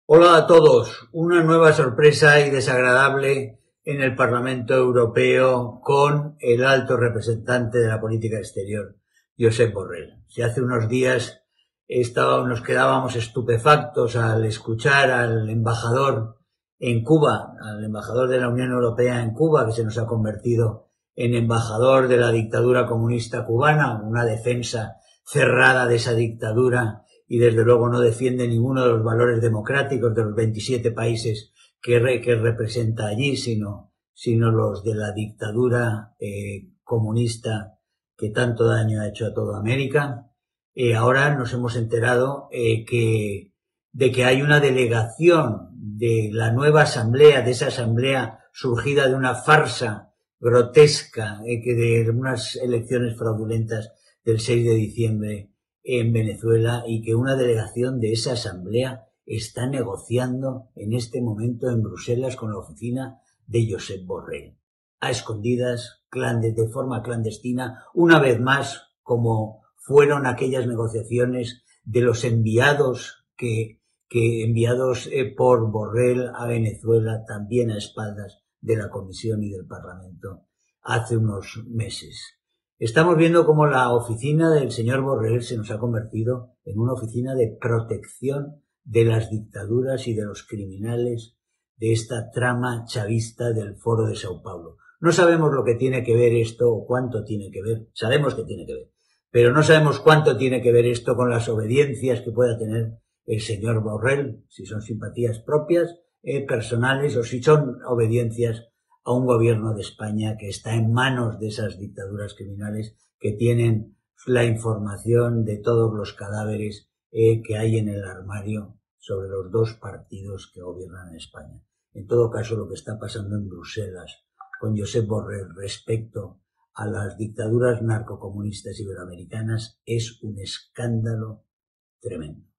Hola a todos. Una nueva sorpresa y desagradable en el Parlamento Europeo con el alto representante de la política exterior, Josep Borrell. Si hace unos días nos quedábamos estupefactos al escuchar al embajador en Cuba, al embajador de la Unión Europea en Cuba, que se nos ha convertido en embajador de la dictadura comunista cubana, una defensa cerrada de esa dictadura, y desde luego no defiende ninguno de los valores democráticos de los 27 países que representa allí, sino los de la dictadura comunista que tanto daño ha hecho a toda América. Ahora nos hemos enterado de que hay una delegación de la nueva asamblea, de esa asamblea surgida de una farsa grotesca, de unas elecciones fraudulentas del 6 de diciembre en Venezuela, y que una delegación de esa asamblea está negociando en este momento en Bruselas con la oficina de Josep Borrell, a escondidas, de forma clandestina, una vez más, como fueron aquellas negociaciones de los enviados enviados por Borrell a Venezuela, también a espaldas de la Comisión y del Parlamento, hace unos meses. Estamos viendo cómo la oficina del señor Borrell se nos ha convertido en una oficina de protección de las dictaduras y de los criminales de esta trama chavista del Foro de Sao Paulo. No sabemos lo que tiene que ver esto o cuánto tiene que ver. Sabemos que tiene que ver, pero no sabemos cuánto tiene que ver esto con las obediencias que pueda tener el señor Borrell, si son simpatías propias, personales, o si son obediencias a un gobierno de España que está en manos de esas dictaduras criminales que tienen la información de todos los cadáveres que hay en el armario sobre los dos partidos que gobiernan en España. En todo caso, lo que está pasando en Bruselas con Josep Borrell respecto a las dictaduras narcocomunistas iberoamericanas es un escándalo tremendo.